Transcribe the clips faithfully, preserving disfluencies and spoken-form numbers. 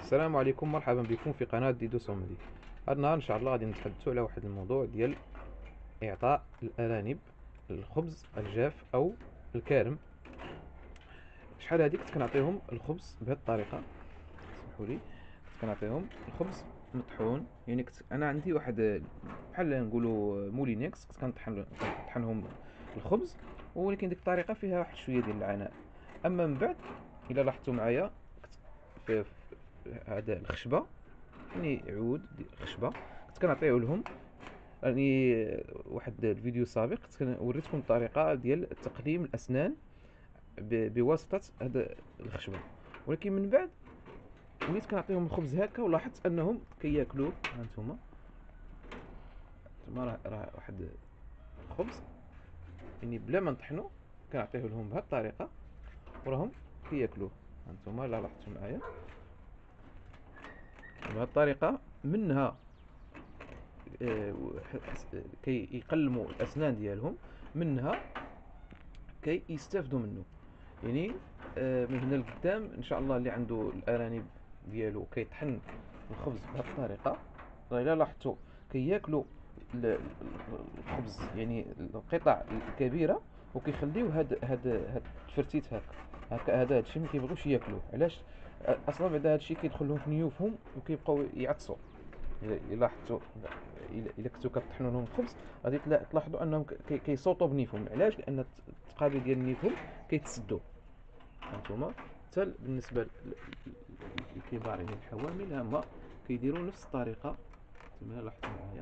السلام عليكم، مرحبا بكم في قناة ديدو سومدي. هذا النهار ان شاء الله غادي نتحدثوا على واحد الموضوع ديال اعطاء الارانب الخبز الجاف او الكارم. شحال هذه كنت كنعطيهم الخبز بهذه الطريقه، سمحوا لي. كنت كنعطيهم الخبز مطحون، يعني كنت انا عندي واحد بحال نقولوا مولينيكس، كنت كنطحن كنطحنهم الخبز، ولكن ديك الطريقه فيها واحد شويه ديال العناء. اما من بعد الا لاحظتوا معايا في هذا الخشبه، يعني عود ديال الخشبه كنت كنعطيه لهم. يعني واحد الفيديو سابق كنت وريتكم الطريقه ديال تقليم الاسنان بواسطه هذا الخشبه، ولكن من بعد وليت كنعطيهم الخبز هكا ولاحظت انهم كياكلوه. ها انتم انتم راه راه واحد الخبز يعني بلا ما نطحنو كنعطيه لهم بهذه الطريقه وراهم كياكلوه. ها انتم الا لاحظتوا معايا بهذه الطريقه، منها آه، كي يقلموا الاسنان ديالهم، منها كي يستافدوا منه. يعني آه، من هنا لقدام ان شاء الله اللي عنده الارانب ديالو كيطحن الخبز بهذه الطريقه، راه الا لاحظتوا كياكلوا ال- الخبز يعني القطع الكبيره، وكيخليو هاد هاد هاد التفرتيت هكا هكا. هذا هادشي ما كيبغيوش ياكلوه، علاش؟ آه، اصلا بعدا هادشي كيدخل لهم في نيوفهم وكيبقاو يعطسوا. الا إلا لاحظتوا، الا إلا كنتو كطحنوا لهم الخبز غادي تلا- تلاحظوا انهم كي- كيصوتوا بنيفهم. علاش؟ لان التقابي ديال نيفهم كيتسدوا. هانتوما حتى بالنسبه لل- للكبار يعني الحوامل، هما كيديروا نفس الطريقه. نتوما لاحظتوا معايا،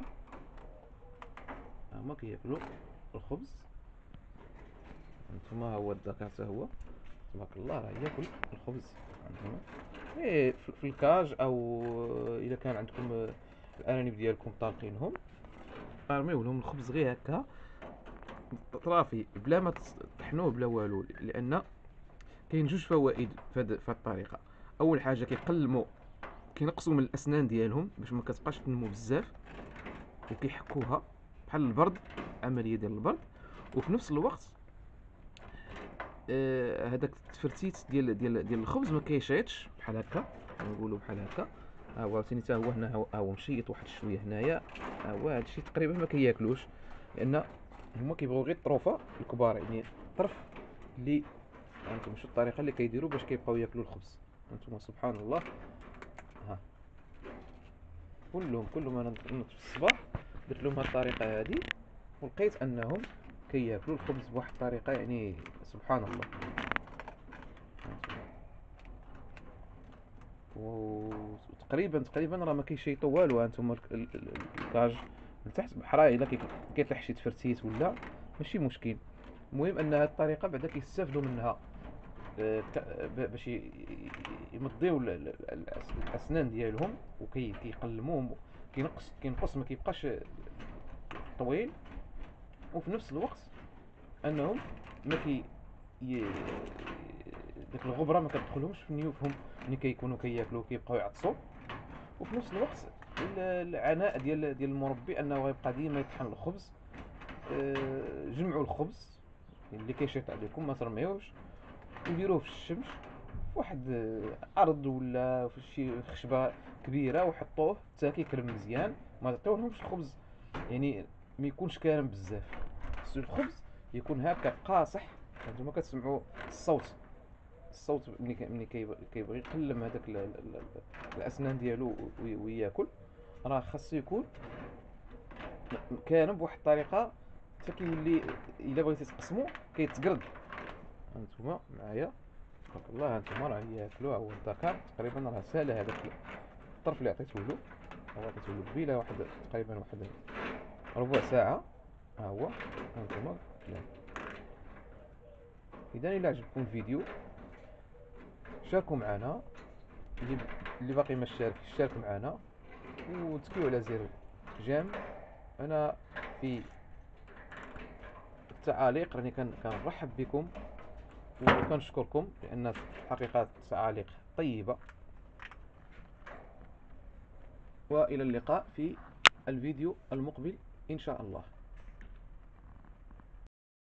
هما كياكلوا الخبز. هانتوما ها هو الذكر حتى هو تبارك الله راه ياكل الخبز. هانتوما إيه في في الكاج، او اذا كان عندكم الارانب ديالكم طالقينهم، ارميو لهم الخبز غير هكا طرافي بلا ما تطحنوه بلا والو. لان كاين جوج فوائد في هذه الطريقه. اول حاجه كيقلموا كينقصوا من الاسنان ديالهم باش ما كتبقاش تنمو بزاف، وكيحكوها بحال البرد، عمليه ديال البرد. وفي نفس الوقت آه هذاك التفرتيت ديال ديال ديال الخبز ما كيشيطش بحال هكا، نقولوا بحال هكا. ها هو عاوتاني حتى هو هنا، ها هو مشيط واحد شويه هنايا. ها هو هادشي تقريبا ما كياكلوش، لان هما كيبغيو غير الطروفه الكبار، يعني الطرف اللي هانتوما شو الطريقه اللي كيديروا باش كيبقاو ياكلوا الخبز. هانتوما سبحان الله، ها كلهم كلهم انا نضت في الصباح درت لهم هاد الطريقه هادي، ولقيت انهم كياكلوا الخبز بواحد الطريقه يعني سبحان الله. وتقريبا تقريبا راه ما كيشيطوا والو. هانتوما الكاج من تحت بحرا الا كيطيح شي تفرتيت ولا ماشي مشكل. المهم ان هاد الطريقه بعدا كيستافدوا منها آه، باش يمضيو الاسنان ديالهم، وكيقلموهم، كينقص كينقص ما كيبقاش طويل. وفي نفس الوقت انهم ما كي ي... ديك الغبره ما كتدخلهمش في نيوفهم ملي كيكونوا كياكلوا كيبقاو يعطسوا. وفي نفس الوقت العناء ديال ديال المربي انه غيبقى ديما يطحن الخبز. آه، جمعوا الخبز اللي كيشيط عليكم ما ترميوش، وديروه في الشمس في واحد ارض ولا في شي خشبه كبيره، وحطوه حتى كيكرم مزيان. ما تعطيوهمش الخبز يعني ما يكونش كارم بزاف، خصو الخبز يكون هكا قاصح. انتما كتسمعوا الصوت الصوت ملي ملي كيبغي يقلم هذاك الاسنان ديالو وياكل، راه خاصو يكون كارم بواحد الطريقه حتى كيولي الا بغيتي تقسمو كيتقرد. هانتوما معايا تبارك الله، هانتوما راه ياكلوه. هو الذكر تقريبا راه سال هذاك الطرف اللي عطيته له، هو عطيته له قبيله واحد تقريبا واحد ربع ساعه. ها هو هانتوما. اذا الى عجبكم الفيديو شاركوا معنا، اللي اللي باقي ما شارك شارك معنا، وتكيو على زر جيم. انا في التعاليق راني كنرحب بكم وكنشكركم، لان الحقيقه التعاليق طيبه. والى اللقاء في الفيديو المقبل ان شاء الله.